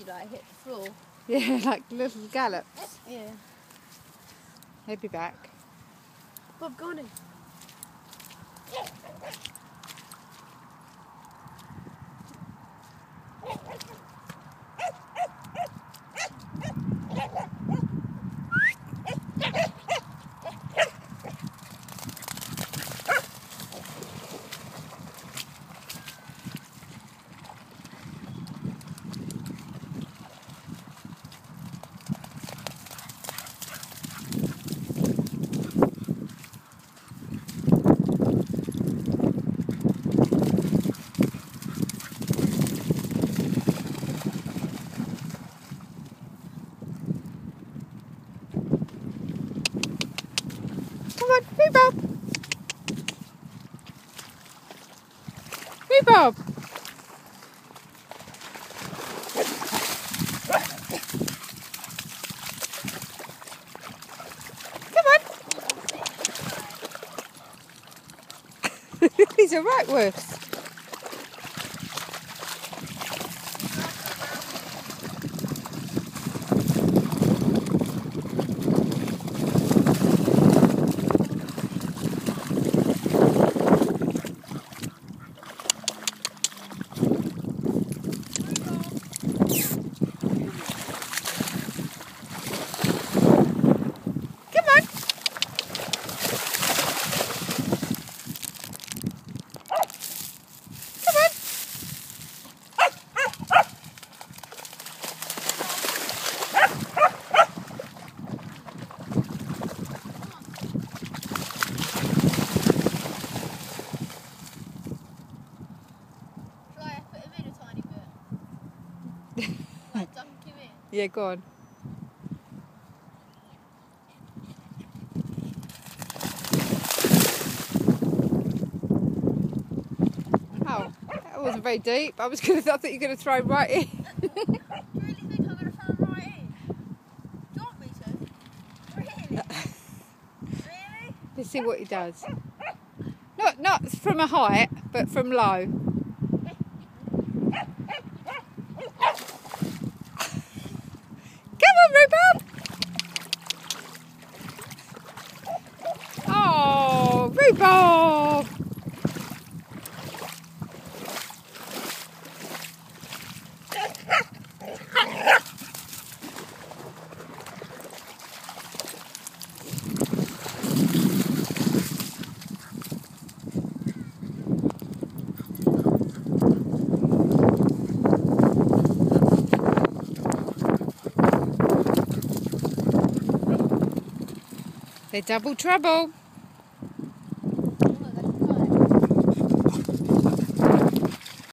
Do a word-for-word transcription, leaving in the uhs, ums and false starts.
feet like hit the floor. Yeah, like little gallops. Yeah. He'll be back. Bob, go on in. Come on, Rhubarb! Rhubarb! Come on! He's a right wuss. Like dunk him in. Yeah, go on. Oh, that wasn't very deep. I was gonna, I thought you were going to throw right in. Do you really think I'm going to throw him right in? Do you want me to? Really? Really? Let's see what he does. Not, not from a height, but from low. Come on, Rhubarb! Oh, Rhubarb! They're double trouble.